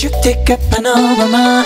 Shoot take a panorama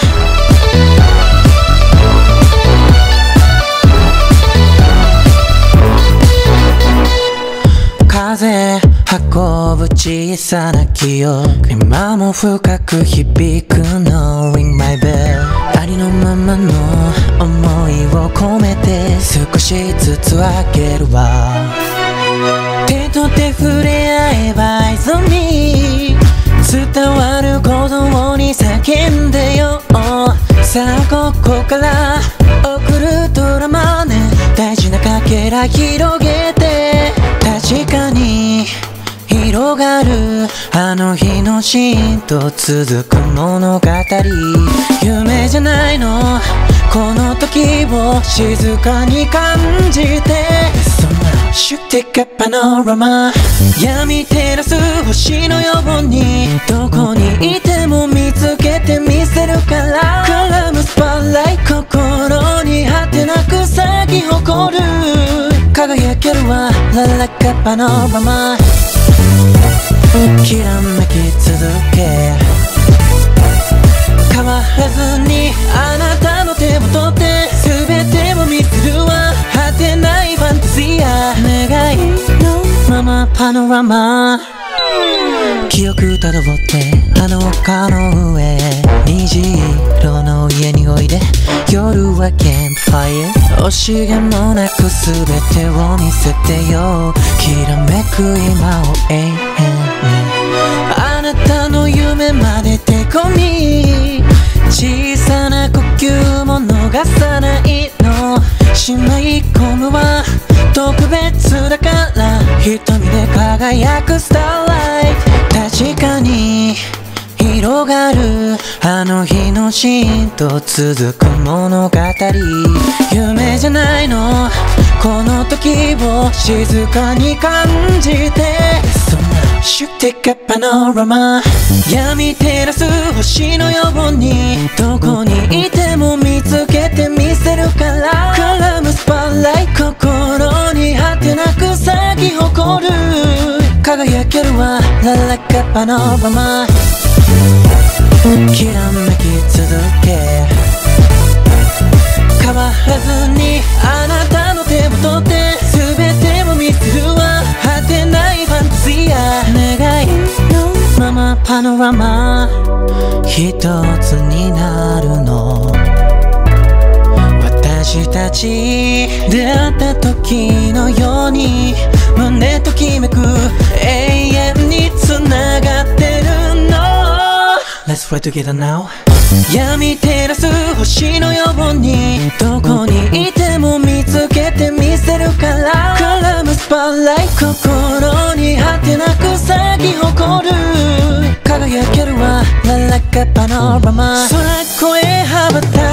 風運ぶ小さな記憶今も深く響くの Ring my bell ありのままの思いを込めて少しずつ開けるわ手と手触れ合えば合図に伝わる鼓動に叫んでよさあここから送るドラマね大事なかけら広げて確かに広がるあの日のシーンと続く物語夢じゃないのこの時を静かに感じてそんなShoot take a panorama 闇照らす星のようにどこにいても見つけてみせるから絡むスポットライト心に果てなく咲き誇る輝けるわ Like a panorama きらめき続け変わらずにあなたの手を取って全てを見せるわ果てないファンタジーや願いのままパノラマ記憶たどってあの丘の上虹色の家においで夜はキャンプファイア惜しげもなく全てを見せてよきらめく今を永遠にあなたの夢まで手込み小さな呼吸も逃さないのしまい込むは特別だから瞳で輝くスターライト確かに広がるあの日のシーンと続く物語夢じゃないのこの時を静かに感じてそんなShoot take a panorama 闇照らす星のようにどこにいても見つけてみせるから絡むスポットライト心に果てなく咲き誇る輝けるわ Like a panorama きらめき続け変わらずにあなたの手を取って全てを見せるわ果てないファンタジーや願いのままパノラマ一つになるの私たち出会った時のように胸ときめく永遠に繋がってるのLet's fly together now 闇照らす星のようにどこにいても見つけてみせるから絡むスポットライト心に果てなく咲き誇る輝けるわ Like a panorama 空越え羽ばた